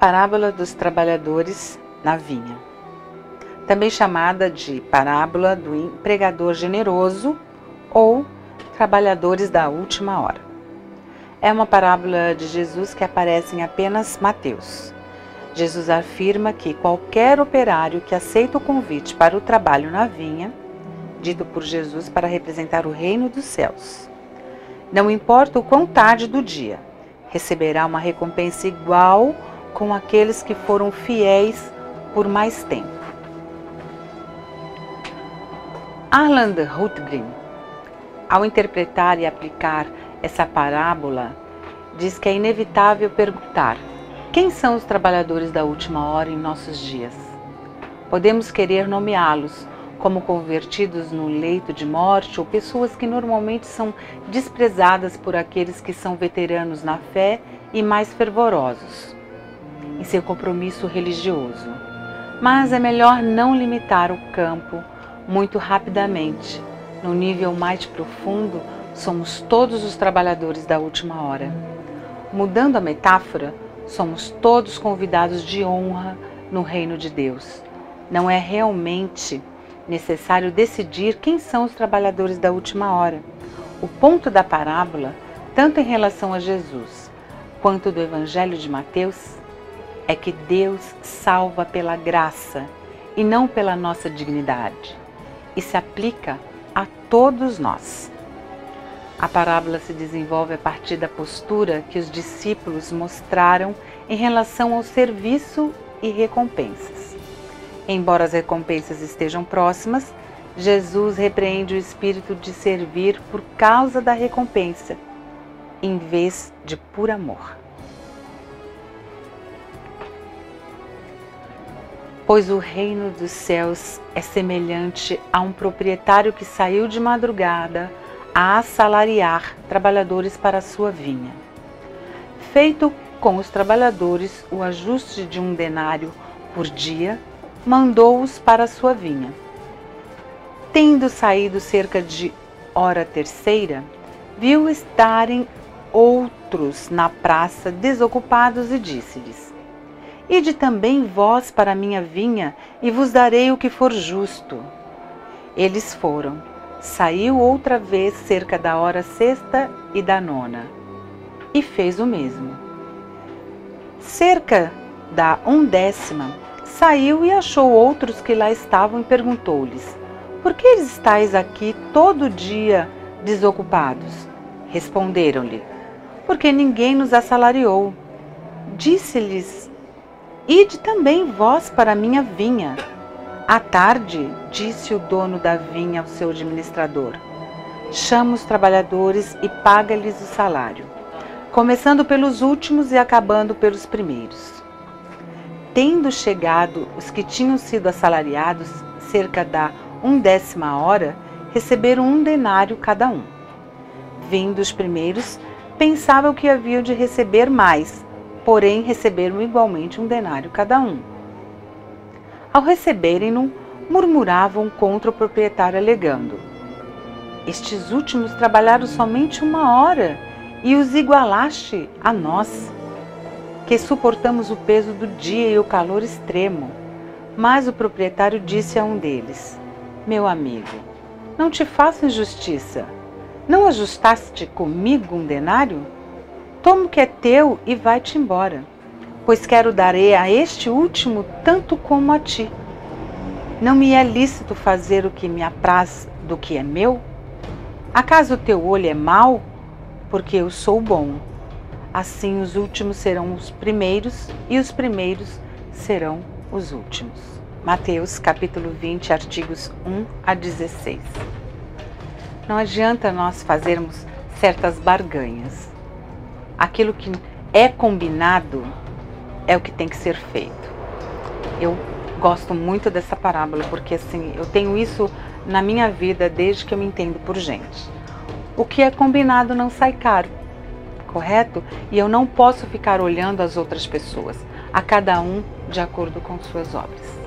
Parábola dos trabalhadores na vinha, também chamada de parábola do empregador generoso ou trabalhadores da última hora. É uma parábola de Jesus que aparece em apenas Mateus. Jesus afirma que qualquer operário que aceita o convite para o trabalho na vinha, dito por Jesus para representar o reino dos céus, não importa o quão tarde do dia, receberá uma recompensa igual com aqueles que foram fiéis por mais tempo. Arland Rothgrim, ao interpretar e aplicar essa parábola, diz que é inevitável perguntar: quem são os trabalhadores da última hora em nossos dias? Podemos querer nomeá-los como convertidos no leito de morte ou pessoas que normalmente são desprezadas por aqueles que são veteranos na fé e mais fervorosos em seu compromisso religioso. Mas é melhor não limitar o campo muito rapidamente. No nível mais profundo, somos todos os trabalhadores da última hora. Mudando a metáfora, somos todos convidados de honra no reino de Deus. Não é realmente necessário decidir quem são os trabalhadores da última hora. O ponto da parábola, tanto em relação a Jesus quanto do Evangelho de Mateus, é que Deus salva pela graça e não pela nossa dignidade, e se aplica a todos nós. A parábola se desenvolve a partir da postura que os discípulos mostraram em relação ao serviço e recompensas. Embora as recompensas estejam próximas, Jesus repreende o espírito de servir por causa da recompensa, em vez de por amor. Pois o reino dos céus é semelhante a um proprietário que saiu de madrugada a assalariar trabalhadores para a sua vinha. Feito com os trabalhadores o ajuste de 1 denário por dia, mandou-os para a sua vinha. Tendo saído cerca de hora terceira, viu estarem outros na praça desocupados e disse-lhes: Ide também vós para a minha vinha, e vos darei o que for justo. Eles foram. Saiu outra vez cerca da hora sexta e da nona, e fez o mesmo. Cerca da 1ª, saiu e achou outros que lá estavam e perguntou-lhes: Por que estáis aqui todo dia desocupados? Responderam-lhe: Porque ninguém nos assalariou. Disse-lhes: Ide também vós para a minha vinha. À tarde, disse o dono da vinha ao seu administrador: Chama os trabalhadores e paga-lhes o salário, começando pelos últimos e acabando pelos primeiros. Tendo chegado os que tinham sido assalariados, cerca da 1ª hora, receberam 1 denário cada um. Vindo os primeiros, pensavam que haviam de receber mais, porém receberam igualmente 1 denário cada um. Ao receberem-no, murmuravam contra o proprietário, alegando: Estes últimos trabalharam somente 1 hora e os igualaste a nós, que suportamos o peso do dia e o calor extremo. Mas o proprietário disse a um deles: Meu amigo, não te faço injustiça. Não ajustaste comigo 1 denário? Toma o que é teu e vai-te embora, pois quero dar a este último tanto como a ti. Não me é lícito fazer o que me apraz do que é meu? Acaso o teu olho é mau? Porque eu sou bom. Assim os últimos serão os primeiros e os primeiros serão os últimos. Mateus capítulo 20, artigos 1 a 16. Não adianta nós fazermos certas barganhas. Aquilo que é combinado é o que tem que ser feito. Eu gosto muito dessa parábola porque assim, eu tenho isso na minha vida desde que eu me entendo por gente. O que é combinado não sai caro, correto? E eu não posso ficar olhando as outras pessoas, a cada um de acordo com suas obras.